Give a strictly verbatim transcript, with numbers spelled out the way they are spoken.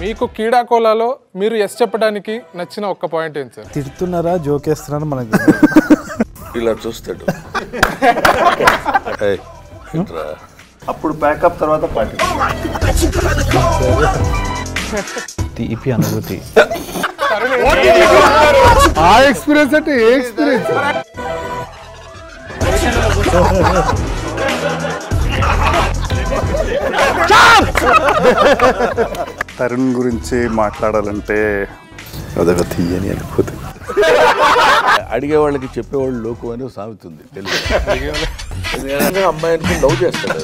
మీకు కీడా కోలాలో మీరు ఎస్ చెప్పడానికి నచ్చిన ఒక్క పాయింట్ ఏంటి సార్? తిడుతున్నారా జోకేస్తున్నారా మనకి ఇలా చూస్తాడు. అప్పుడు ప్యాకప్ తర్వాత పార్టీ. తీపి అనుభూతి. ఆ ఎక్స్పీరియన్స్ అంటే ఏ ఎక్స్పీరియన్స్? తరుణ్ గురించి మాట్లాడాలంటే అదొక తీయని అనుభూతి. అడిగే వాళ్ళకి చెప్పేవాళ్ళు లోకు అని సాగుతుంది తెలుగు. అమ్మాయి అనుకుని లవ్ చేస్తాడు.